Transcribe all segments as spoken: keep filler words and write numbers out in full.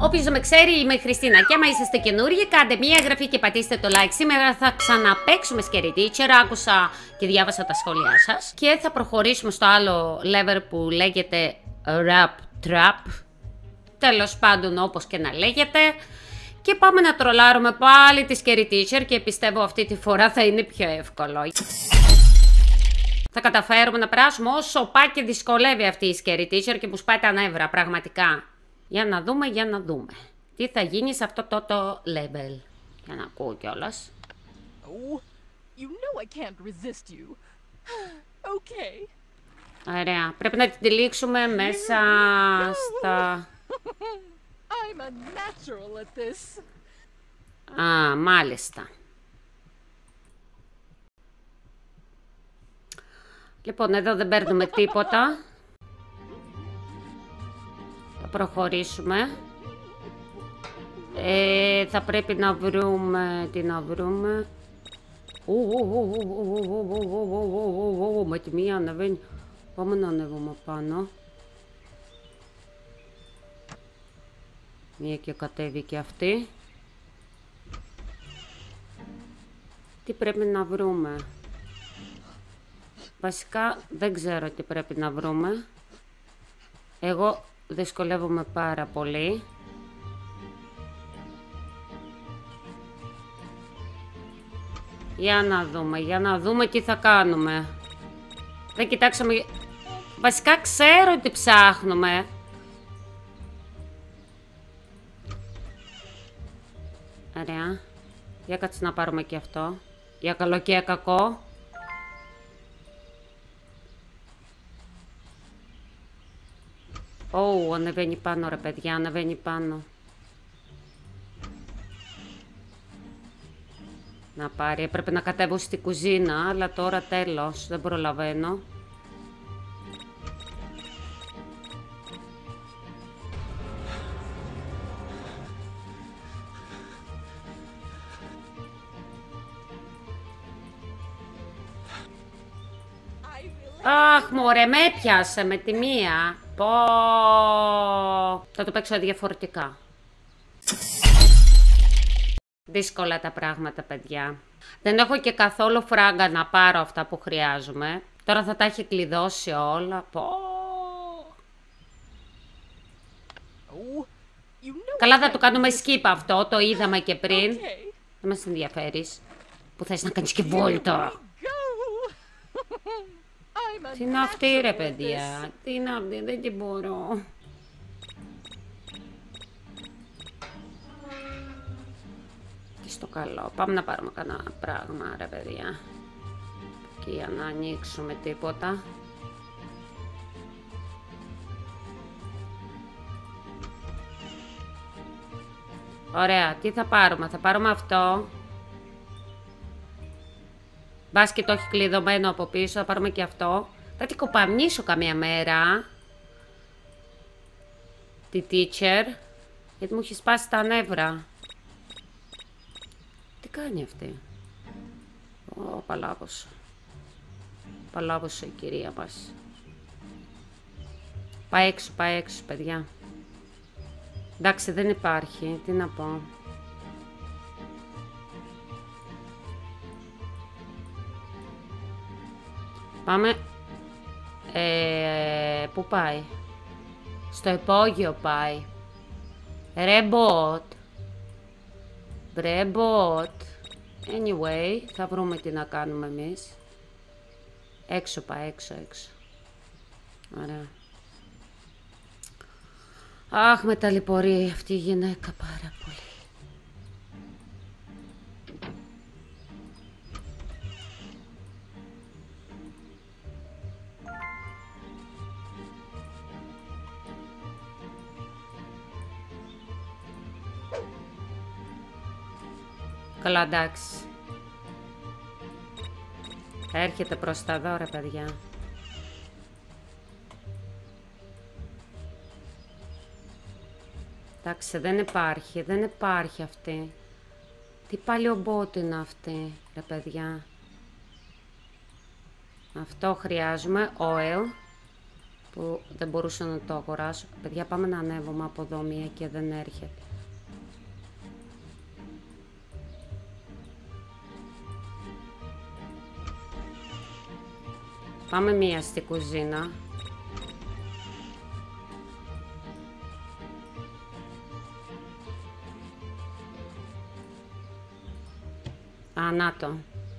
όποιος δεν με ξέρει, είμαι η Χριστίνα και άμα είσαστε καινούργιοι, κάντε μία εγγραφή και πατήστε το like. Σήμερα θα ξαναπαίξουμε Scary Teacher, άκουσα και διάβασα τα σχόλιά σας. Και θα προχωρήσουμε στο άλλο level που λέγεται Rap Trap. Τέλος πάντων, όπως και να λέγεται. Και πάμε να τρολάρουμε πάλι τη Scary Teacher και πιστεύω αυτή τη φορά θα είναι πιο εύκολο. Θα καταφέρουμε να περάσουμε όσο πάει και δυσκολεύει αυτή η Scary Teacher και μου σπάει τα νεύρα, πραγματικά. Για να δούμε, για να δούμε. Τι θα γίνει σε αυτό το, το level. Για να ακούω κιόλας. Oh, you know I can't resist you. Okay. Ωραία. Πρέπει να την τυλίξουμε μέσα στα... I'm a natural at this. Α, μάλιστα. Λοιπόν, εδώ δεν παίρνουμε τίποτα. Θα προχωρήσουμε. Ε, θα πρέπει να βρούμε... Τι να βρούμε... Με τη μία ανεβαίνει. Πάμε να ανέβουμε πάνω. Μία και κατέβηκε αυτή. Τι πρέπει να βρούμε? Βασικά δεν ξέρω τι πρέπει να βρούμε. Εγώ δυσκολεύομαι πάρα πολύ. Για να δούμε, για να δούμε τι θα κάνουμε. Δεν κοιτάξαμε... Βασικά ξέρω τι ψάχνουμε. Ωραία. Για κάτσε να πάρουμε και αυτό. Για καλό και για κακό. Ω, oh, ανεβαίνει πάνω ρε παιδιά, ανεβαίνει πάνω. Να πάρει, έπρεπε να κατέβω στη κουζίνα, αλλά τώρα τέλος, δεν προλαβαίνω. Αχ, μωρέ, με έπιασε με τη μία. Πω. Θα το παίξω διαφορετικά. Δύσκολα τα πράγματα, παιδιά. Δεν έχω και καθόλου φράγκα να πάρω αυτά που χρειάζομαι. Τώρα θα τα έχει κλειδώσει όλα. Πω. Καλά, θα το κάνουμε skip αυτό. Το είδαμε και πριν. Δεν μας ενδιαφέρεις. Που θες να κάνεις και βόλτα. Τι είναι αυτή ρε παιδιά, τι είναι αυτή, δεν την μπορώ. Τι στο καλό, πάμε να πάρουμε κανένα πράγμα ρε παιδιά. Και για να ανοίξουμε τίποτα. Ωραία, τι θα πάρουμε, θα πάρουμε αυτό. Μπας και το έχει κλειδωμένο από πίσω, θα πάρουμε και αυτό. Θα την κοπαμνήσω καμία μέρα. Τη teacher. Γιατί μου έχει σπάσει τα νεύρα. Τι κάνει αυτή? Ω, παλάβωσε. Παλάβωσε η κυρία μας. Πάει έξω, πάει έξω παιδιά. Εντάξει, δεν υπάρχει, τι να πω. Πάμε. Ε, πού πάει? Στο υπόγειο πάει. Ρε μποτ. Ρε μποτ. Anyway, θα βρούμε τι να κάνουμε εμείς. Έξω πάει, έξω, έξω. Ωραία. Αχ, με ταλαιπωρεί αυτή η γυναίκα πάρα πολύ. Καλά, εντάξει. Έρχεται προς τα δώρα, παιδιά. Εντάξει, δεν υπάρχει, δεν υπάρχει αυτή. Τι παλιομπότη είναι αυτή, ρε παιδιά. Αυτό χρειάζομαι, oil. που δεν μπορούσα να το αγοράσω. Παιδιά, πάμε να ανέβουμε από εδώ μία και δεν έρχεται. Πάμε μία στη κουζίνα. Α, να το.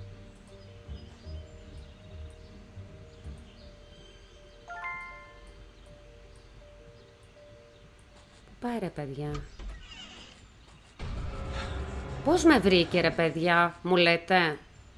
Πού πάει ρε παιδιά? Πώς με βρήκε ρε παιδιά, μου λέτε?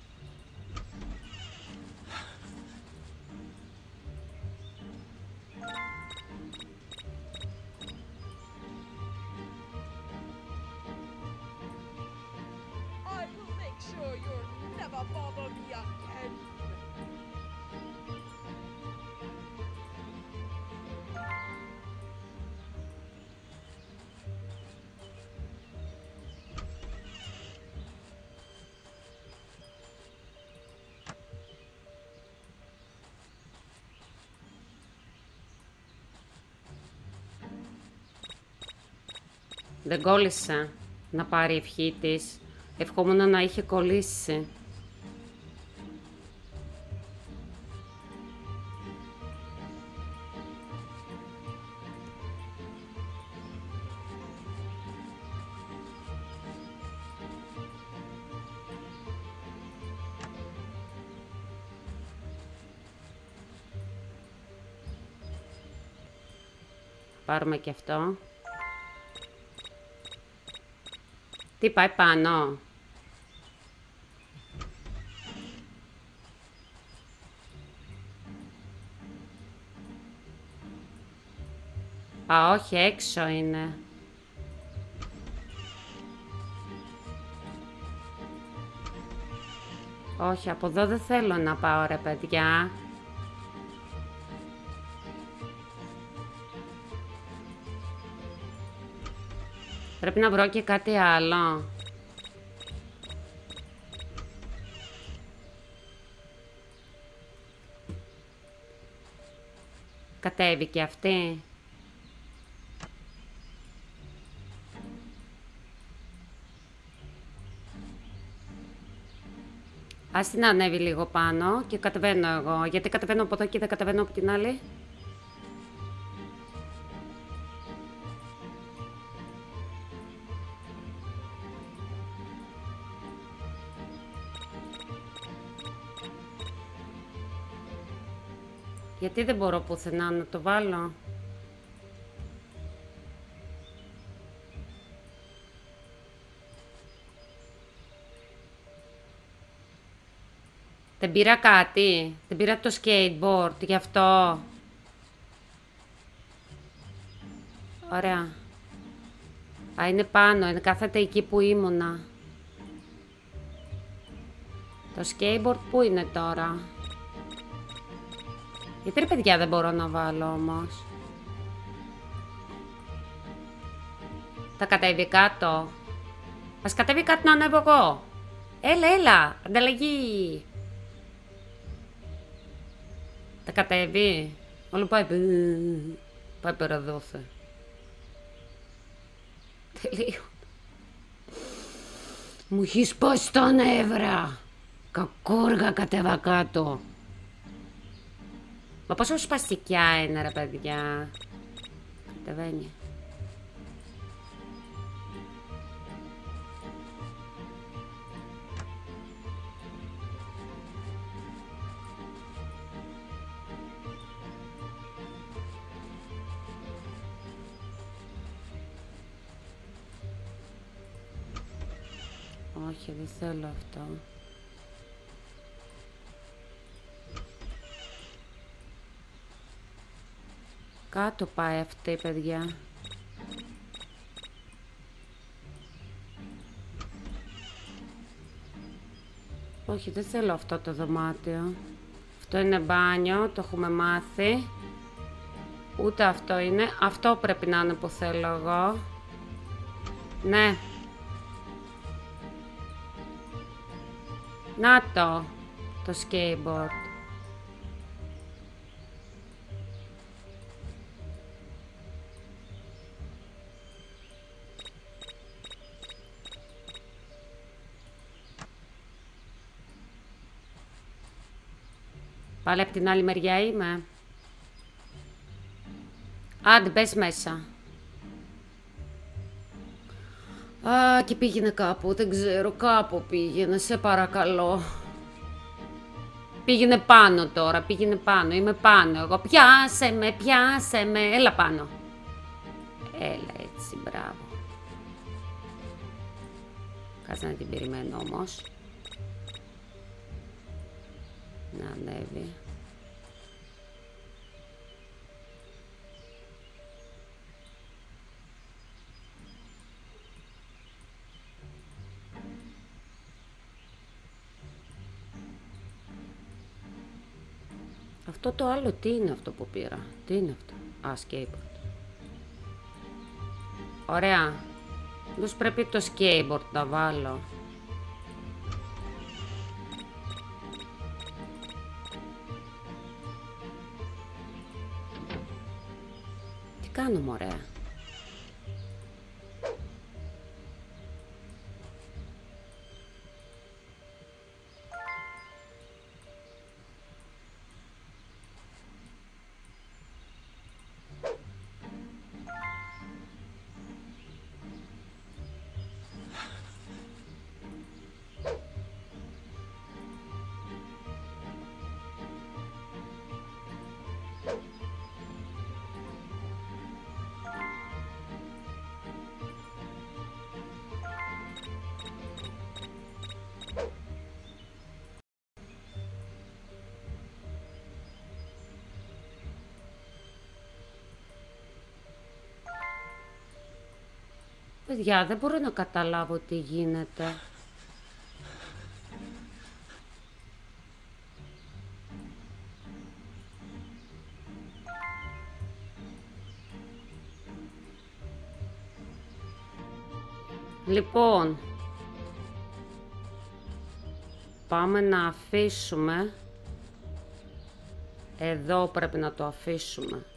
Δεν κόλλησε να πάρει η ευχή της. Ευχόμουν να είχε κολλήσει. Πάρουμε και αυτό. Τι πάει πάνω? Α, όχι, έξω είναι. Όχι, από εδώ δεν θέλω να πάω ρε παιδιά. Πρέπει να βρω και κάτι άλλο. Κατέβηκε αυτή. Ας την ανέβει λίγο πάνω και κατεβαίνω εγώ. Γιατί κατεβαίνω από εδώ και δεν κατεβαίνω από την άλλη? Γιατί δεν μπορώ πουθενά να το βάλω? Δεν πήρα κάτι. Δεν πήρα το skateboard, γι' αυτό. Ωραία. Α, είναι πάνω, είναι κάθεται εκεί που ήμουνα. Το skateboard πού είναι τώρα? Γιατί ρε παιδιά δεν μπορώ να βάλω όμως? Θα κατέβει κάτω. Ας κατέβει κάτω να ανέβω εγώ. Έλα, έλα, ανταλλαγή. Θα κατέβει. Όλο πάει. Πάει πέρα δόθε. Τελείω. Μου έχει σπάσει τα νεύρα. Κακόργα κατέβα κάτω. Μα πόσο σπαστικιά είναι ρε παιδιά. Κατεβαίνει. Όχι, δεν θέλω αυτό. Κάτω πάει αυτή, παιδιά. Όχι, δεν θέλω αυτό το δωμάτιο. Αυτό είναι μπάνιο, το έχουμε μάθει. Ούτε αυτό είναι. Αυτό πρέπει να είναι που θέλω εγώ. Ναι. Να το, το skateboard. Πάλι από την άλλη μεριά είμαι. Άντε, μπες μέσα. Α, και πήγαινε κάπου, δεν ξέρω, κάπου πήγαινε, σε παρακαλώ. Πήγαινε πάνω τώρα, πήγαινε πάνω, είμαι πάνω εγώ. Πιάσε με, πιάσε με, έλα πάνω. Έλα έτσι, μπράβο. Κάτσε να την περιμένω όμως. Να ανέβει. Αυτό το άλλο τι είναι αυτό που πήρα? Τι είναι αυτό? Α, skateboard. Ωραία. Μήπως πρέπει το skateboard να βάλω. Τι κάνω μωρέ? Παιδιά, δεν μπορώ να καταλάβω τι γίνεται. Λοιπόν, πάμε να αφήσουμε. Εδώ πρέπει να το αφήσουμε.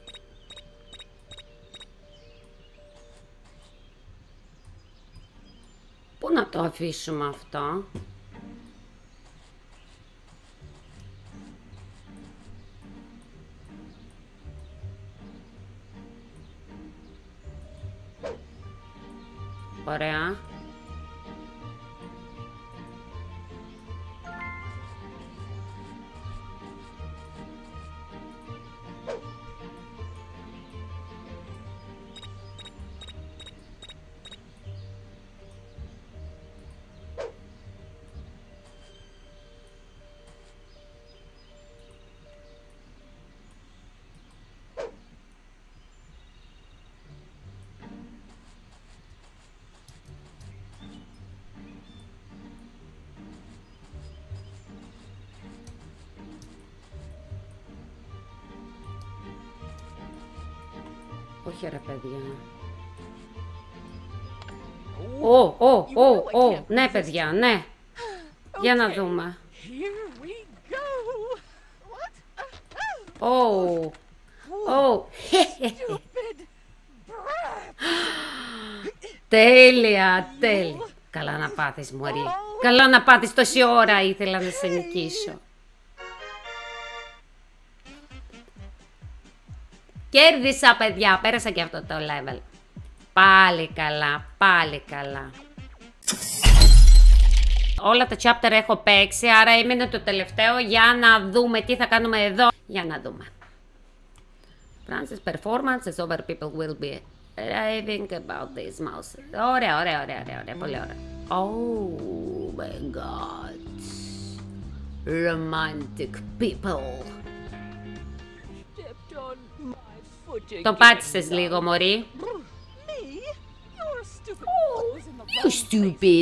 Πού να το αφήσουμε αυτό? Ωραία. Όχι ρε παιδιά. Ω, ω, ω, ω, ναι παιδιά, ναι. Για να δούμε. Ω, ω. Τέλεια, τέλεια. Καλά να πάθεις μωρή. Καλά να πάθεις, τόση ώρα ήθελα να σε νικήσω. Κέρδισα παιδιά, πέρασα και αυτό το level. Πάλι καλά, πάλι καλά. Όλα τα chapter έχω παίξει, άρα έμεινε το τελευταίο για να δούμε τι θα κάνουμε εδώ. Για να δούμε. Francis performance is over, people will be raving about this mouse. Ωραία, ωραία, ωραία, ωραία, ωραία, πολύ ωραία. Oh my god. Romantic people. Τον πάτησες λίγο, μωρή. You stupid.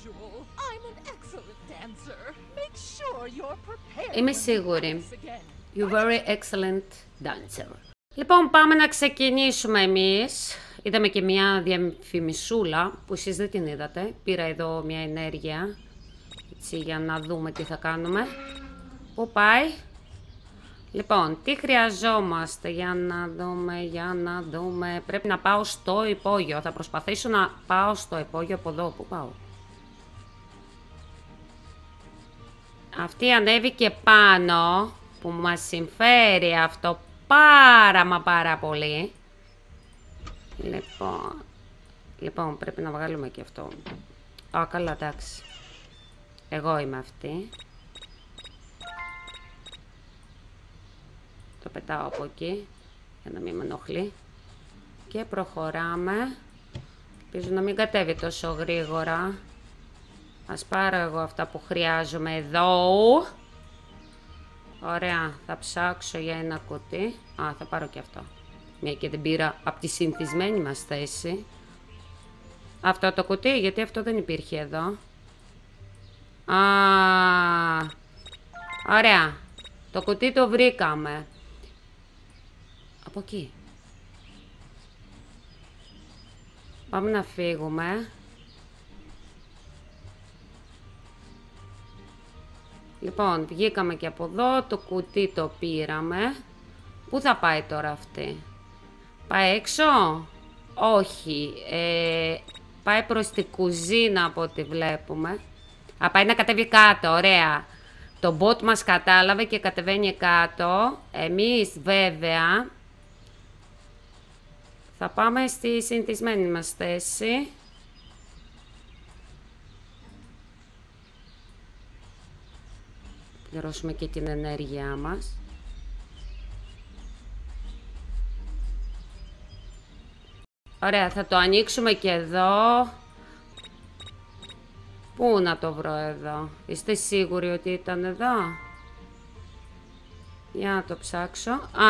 Είμαι σίγουρη. You're very excellent dancer. Λοιπόν, πάμε να ξεκινήσουμε εμείς. Είδαμε και μια διαφημισούλα που εσείς δεν την είδατε. Πήρα εδώ μια ενέργεια. Έτσι, για να δούμε τι θα κάνουμε. Πού πάει? Λοιπόν, τι χρειαζόμαστε για να δούμε, για να δούμε. Πρέπει να πάω στο υπόγειο. Θα προσπαθήσω να πάω στο υπόγειο από εδώ. Πού πάω? Αυτή ανέβηκε πάνω. που μας συμφέρει αυτό πάρα μα πάρα πολύ. Λοιπόν, λοιπόν πρέπει να βγάλουμε και αυτό. Α, καλά, εντάξει. Εγώ είμαι αυτή. Το πετάω από εκεί για να μην με ενοχλεί. Και προχωράμε. Ελπίζω να μην κατέβει τόσο γρήγορα. Ας πάρω εγώ αυτά που χρειάζομαι εδώ. Ωραία, θα ψάξω για ένα κουτί. Α, θα πάρω και αυτό. Μια και δεν πήρα από τη συνηθισμένη μας θέση. Αυτό το κουτί, γιατί αυτό δεν υπήρχε εδώ. Α, ωραία. Το κουτί το βρήκαμε. Από εκεί. Πάμε να φύγουμε. Λοιπόν, βγήκαμε και από εδώ. Το κουτί το πήραμε. Πού θα πάει τώρα αυτή? Πάει έξω? Όχι. Ε, πάει προς την κουζίνα από ό,τι βλέπουμε. Α, πάει να κατέβει κάτω. Ωραία. Το bot μας κατάλαβε και κατεβαίνει κάτω. Εμείς βέβαια θα πάμε στη συνηθισμένη μας θέση. Πληρώσουμε και την ενέργειά μας. Ωραία, θα το ανοίξουμε και εδώ. Πού να το βρω εδώ? Είστε σίγουροι ότι ήταν εδώ? Για να το ψάξω. Α,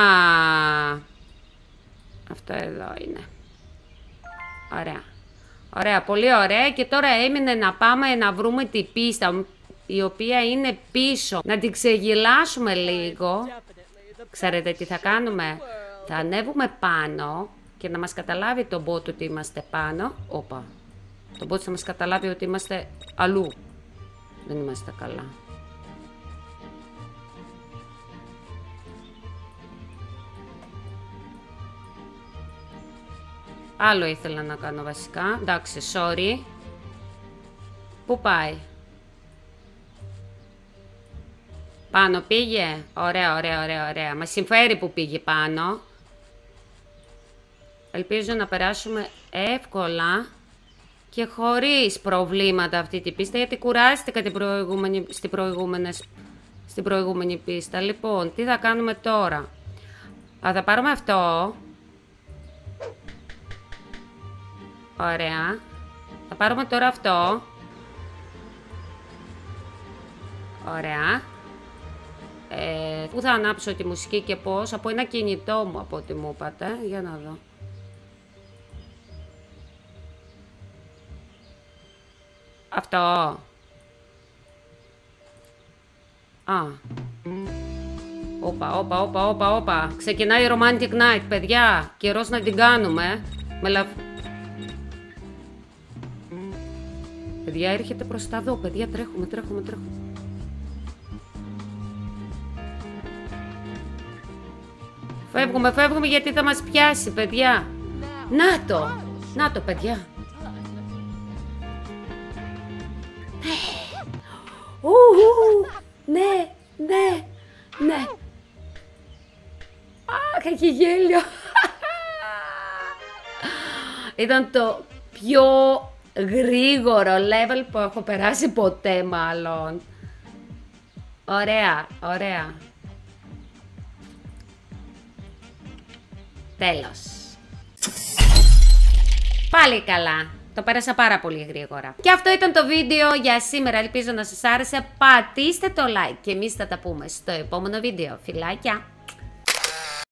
αυτό εδώ είναι. Ωραία. Ωραία, πολύ ωραία. Και τώρα έμεινε να πάμε να βρούμε την πίστα, η οποία είναι πίσω. Να την ξεγελάσουμε λίγο. Ξέρετε τι θα κάνουμε? Θα ανέβουμε πάνω και να μας καταλάβει το bot ότι είμαστε πάνω. Όπα. Το bot θα μας καταλάβει ότι είμαστε αλλού. Δεν είμαστε καλά. Άλλο ήθελα να κάνω βασικά. Εντάξει, sorry. Πού πάει? Πάνω πήγε? Ωραία, ωραία, ωραία, ωραία. Μας συμφέρει που πήγε πάνω. Ελπίζω να περάσουμε εύκολα και χωρίς προβλήματα αυτή την πίστα, γιατί κουράστηκα την προηγούμενη, στην, στην προηγούμενη πίστα. Λοιπόν, τι θα κάνουμε τώρα? Α, θα πάρουμε αυτό. Ωραία. Θα πάρουμε τώρα αυτό. Ωραία. Ε, πού θα ανάψω τη μουσική και πώς? Από ένα κινητό μου, από ό,τι μου είπατε. Για να δω. Αυτό. Α. Όπα, όπα, όπα, όπα, όπα. Ξεκινάει Romantic Night, παιδιά. Καιρός να την κάνουμε. Με λαβ... Παιδιά, έρχεται προς τα δω. Παιδιά, τρέχουμε, τρέχουμε, τρέχουμε. Φεύγουμε, φεύγουμε γιατί θα μας πιάσει, παιδιά. Να το. Να το, παιδιά. Ου, ναι, ναι, ναι. Αχ, έχει γέλιο. Ήταν το πιο γρήγορο level που έχω περάσει ποτέ, μάλλον. Ωραία, ωραία. Τέλος. Πάλι καλά. Το πέρασα πάρα πολύ γρήγορα. Και αυτό ήταν το βίντεο για σήμερα. Ελπίζω να σας άρεσε. Πατήστε το like και εμείς θα τα πούμε στο επόμενο βίντεο. Φιλάκια!